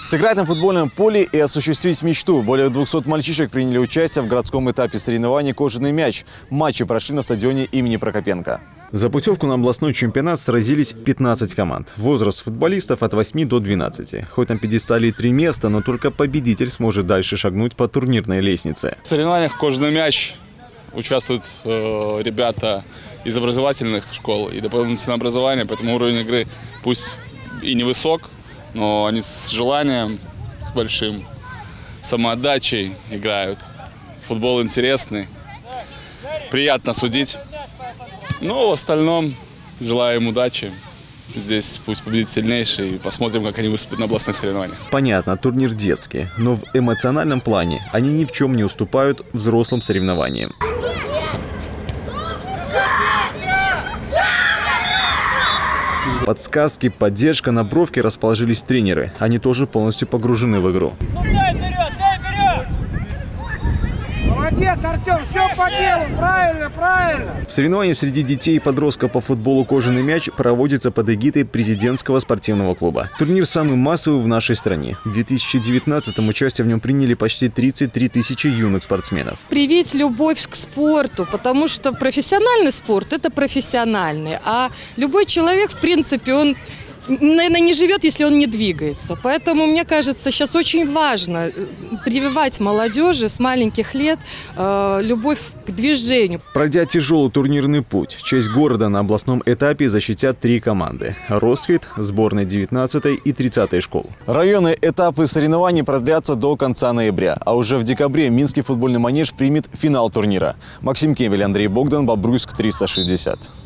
Сыграть на футбольном поле и осуществить мечту. Более 200 мальчишек приняли участие в городском этапе соревнований «Кожаный мяч». Матчи прошли на стадионе имени Прокопенко. За путевку на областной чемпионат сразились 15 команд. Возраст футболистов от 8 до 12. Хоть на пьедестале и 3 места, но только победитель сможет дальше шагнуть по турнирной лестнице. В соревнованиях «Кожаный мяч» участвуют ребята из образовательных школ и дополнительного образования, поэтому уровень игры пусть и невысок, но они с желанием, с большим самоотдачей играют. Футбол интересный, приятно судить. Но в остальном желаю им удачи. Здесь пусть победит сильнейший, и посмотрим, как они выступят на областных соревнованиях. Понятно, турнир детский, но в эмоциональном плане они ни в чем не уступают взрослым соревнованиям. Подсказки, поддержка, на бровке расположились тренеры. Они тоже полностью погружены в игру. Дай вперед, дай вперед! Молодец, Артем, все по делу, правильно, правильно! Соревнования среди детей и подростков по футболу «Кожаный мяч» проводятся под эгидой президентского спортивного клуба. Турнир самый массовый в нашей стране. В 2019-м участие в нем приняли почти 33 тысячи юных спортсменов. Привить любовь к спорту, потому что профессиональный спорт – это профессиональный, а любой человек, в принципе, он, наверное, не живет, если он не двигается. Поэтому, мне кажется, сейчас очень важно прививать молодежи с маленьких лет любовь к движению. Пройдя тяжелый турнирный путь, честь города на областном этапе защитят 3 команды – «Росхвит», сборной 19-й и 30-й школ. Районные этапы соревнований продлятся до конца ноября, а уже в декабре Минский футбольный манеж примет финал турнира. Максим Кемель, Андрей Богдан, Бобруйск, 360.